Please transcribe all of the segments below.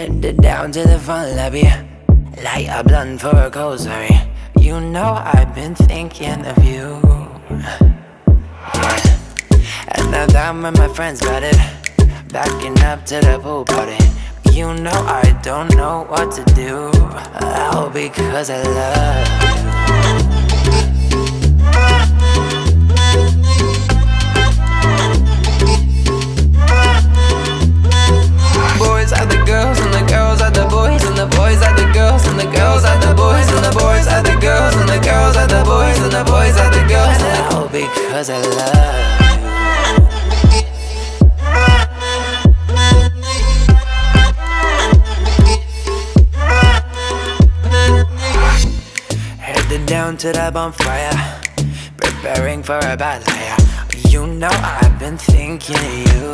Headed down to the front lobby, light a blunt for a cozy. You know I've been thinking of you, yeah. And now down with my friends got it, backing up to the pool party. You know I don't know what to do, all because I love you. Boys are the girls and the girls are the boys, and the boys are the girls and the girls are the boys, and the boys are the girls and the girls are the boys, and the boys are the girls. And all because I love you. Headed down to the bonfire, preparing for a bad liar. You know I've been thinking of you,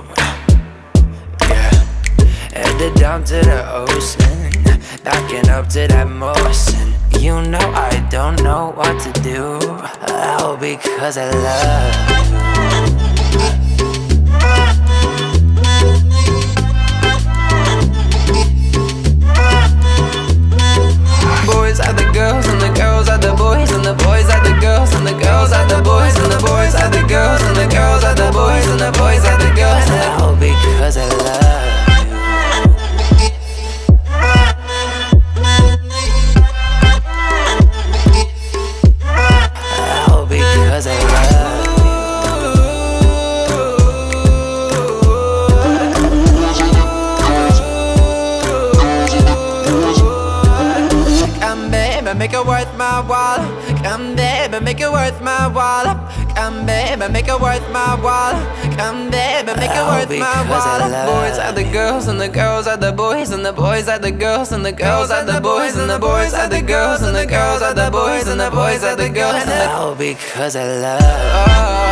yeah. Headed down to the ocean, backing up to that motion. You know I don't know what to do, all because I love you. Boys are the girls and the girls are the boys, and the boys are the girls and the girls are the boys, and the boys are the girls and the girls are the boys, and the boys are the girls. And all because I love you. All because I love you. Come baby, make it worth my while. Come baby, make it worth my while. Come baby, make it worth my while. Come baby, make it worth my while. Boys are the girls and the girls are the boys, and the boys are the girls and the girls are the boys, and the boys are the girls and the girls are the boys, and the boys are the girls. And all because I love you.